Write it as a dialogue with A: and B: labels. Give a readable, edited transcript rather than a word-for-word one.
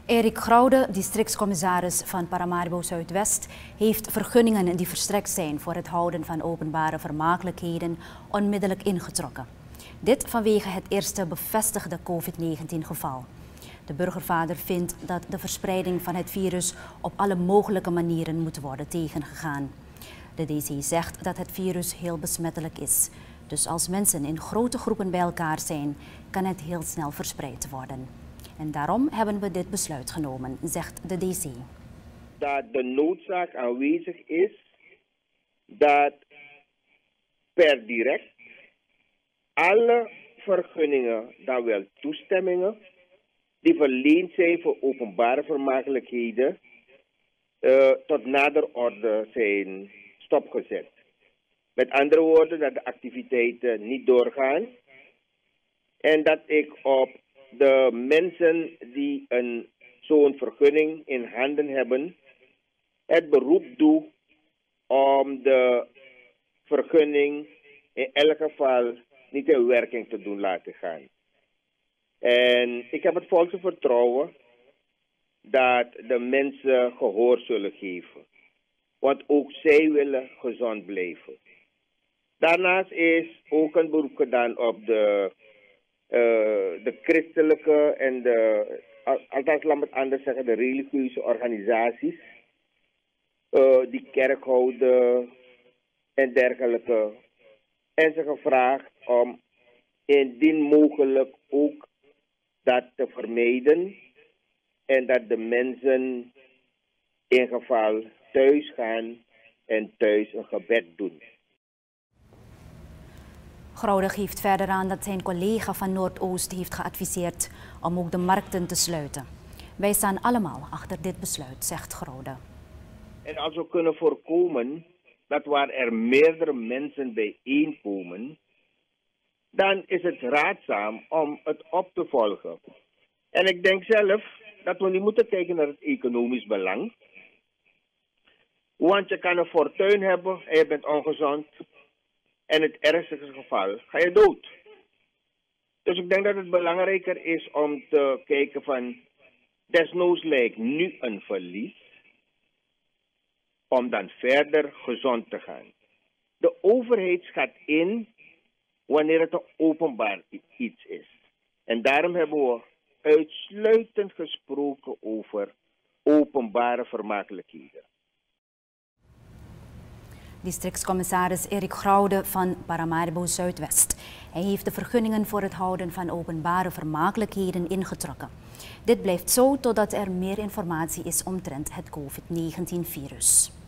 A: Erik Graude, districtscommissaris van Paramaribo Zuidwest, heeft vergunningen die verstrekt zijn voor het houden van openbare vermakelijkheden onmiddellijk ingetrokken. Dit vanwege het eerste bevestigde COVID-19-geval. De burgervader vindt dat de verspreiding van het virus op alle mogelijke manieren moet worden tegengegaan. De DC zegt dat het virus heel besmettelijk is. Dus als mensen in grote groepen bij elkaar zijn, kan het heel snel verspreid worden. En daarom hebben we dit besluit genomen, zegt de DC.
B: Dat de noodzaak aanwezig is dat per direct alle vergunningen, dan wel toestemmingen, die verleend zijn voor openbare vermakelijkheden, tot nader orde zijn stopgezet. Met andere woorden, dat de activiteiten niet doorgaan en dat ik op de mensen die zo'n vergunning in handen hebben, het beroep doe om de vergunning in elk geval niet in werking te doen laten gaan. En ik heb het volste vertrouwen dat de mensen gehoor zullen geven. Want ook zij willen gezond blijven. Daarnaast is ook een beroep gedaan op de christelijke en althans laat me het anders zeggen, de religieuze organisaties. Die kerk houden en dergelijke. En ze gevraagd om indien mogelijk ook dat te vermijden. En dat de mensen in geval thuis gaan en thuis een gebed doen.
A: Graude geeft verder aan dat zijn collega van Noordoost heeft geadviseerd om ook de markten te sluiten. Wij staan allemaal achter dit besluit, zegt Graude.
B: En als we kunnen voorkomen dat waar er meerdere mensen bijeenkomen, dan is het raadzaam om het op te volgen. En ik denk zelf dat we niet moeten kijken naar het economisch belang. Want je kan een fortuin hebben en je bent ongezond. En het ergste geval ga je dood. Dus ik denk dat het belangrijker is om te kijken van desnoods lijkt nu een verlies. Om dan verder gezond te gaan. De overheid schat in wanneer het een openbaar iets is. En daarom hebben we uitsluitend gesproken over openbare vermakelijkheden.
A: Districtscommissaris Erik Graude van Paramaribo Zuidwest. Hij heeft de vergunningen voor het houden van openbare vermakelijkheden ingetrokken. Dit blijft zo totdat er meer informatie is omtrent het COVID-19-virus.